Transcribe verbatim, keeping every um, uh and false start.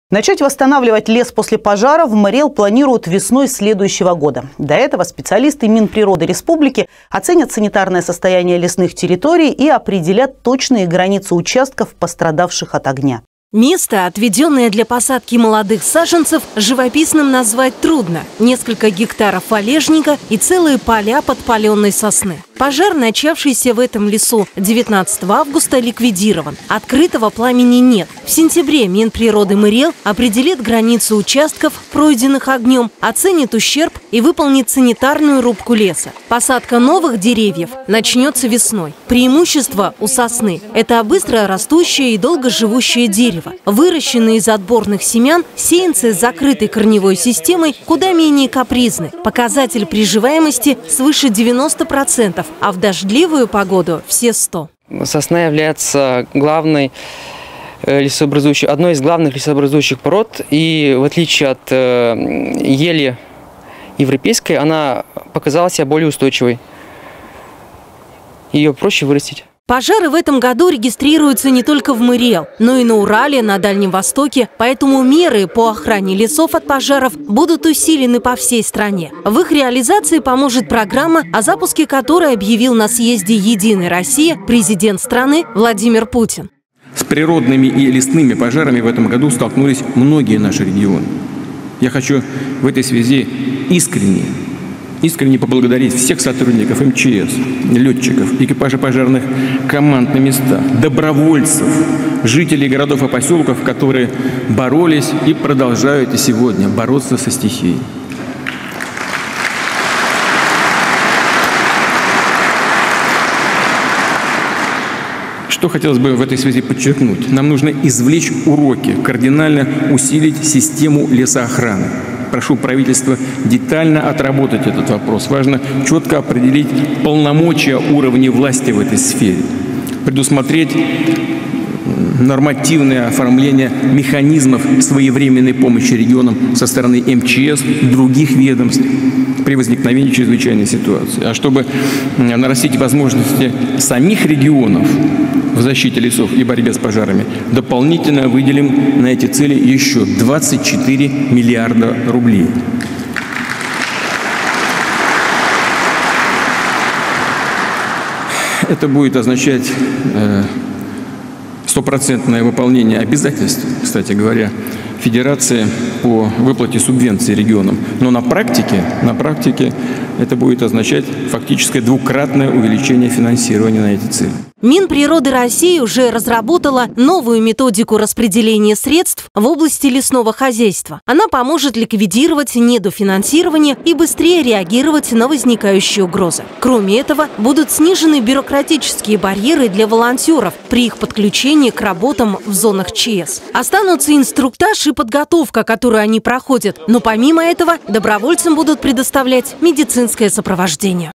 Начать восстанавливать лес после пожара в МРЭЛ планируют весной следующего года. До этого специалисты Минприроды Республики оценят санитарное состояние лесных территорий и определят точные границы участков, пострадавших от огня. Место, отведенное для посадки молодых саженцев, живописным назвать трудно. Несколько гектаров валежника и целые поля подпаленной сосны. Пожар, начавшийся в этом лесу девятнадцатого августа, ликвидирован. Открытого пламени нет. В сентябре Минприроды МРЭЛ определит границу участков, пройденных огнем, оценит ущерб и выполнит санитарную рубку леса. Посадка новых деревьев начнется весной. Преимущество у сосны – это быстро растущее и долгоживущее дерево. Выращенные из отборных семян, сеянцы с закрытой корневой системой куда менее капризны. Показатель приживаемости свыше девяноста процентов, а в дождливую погоду все сто процентов. Сосна является главной лесообразующей, одной из главных лесообразующих пород, и в отличие от э, ели европейской, она показала себя более устойчивой. Ее проще вырастить. Пожары в этом году регистрируются не только в МРЭЛ, но и на Урале, на Дальнем Востоке, поэтому меры по охране лесов от пожаров будут усилены по всей стране. В их реализации поможет программа, о запуске которой объявил на съезде «Единая Россия» президент страны Владимир Путин. С природными и лесными пожарами в этом году столкнулись многие наши регионы. Я хочу в этой связи искренне Искренне поблагодарить всех сотрудников эм че эс, летчиков, экипажа пожарных команд на местах, добровольцев, жителей городов и поселков, которые боролись и продолжают и сегодня бороться со стихией. Что хотелось бы в этой связи подчеркнуть? Нам нужно извлечь уроки, кардинально усилить систему лесоохраны. Прошу правительства детально отработать этот вопрос. Важно четко определить полномочия уровней власти в этой сфере, предусмотреть нормативное оформление механизмов своевременной помощи регионам со стороны эм че эс и других ведомств при возникновении чрезвычайной ситуации. А чтобы нарастить возможности самих регионов в защите лесов и борьбе с пожарами, дополнительно выделим на эти цели еще двадцать четыре миллиарда рублей. Это будет означать э, стопроцентное выполнение обязательств, кстати говоря, Федерации по выплате субвенций регионам. Но на практике, на практике это будет означать фактическое двукратное увеличение финансирования на эти цели. Минприроды России уже разработала новую методику распределения средств в области лесного хозяйства. Она поможет ликвидировать недофинансирование и быстрее реагировать на возникающие угрозы. Кроме этого, будут снижены бюрократические барьеры для волонтеров при их подключении к работам в зонах че эс. Останутся инструктаж и подготовка, которую они проходят, но помимо этого добровольцам будут предоставлять медицинское сопровождение.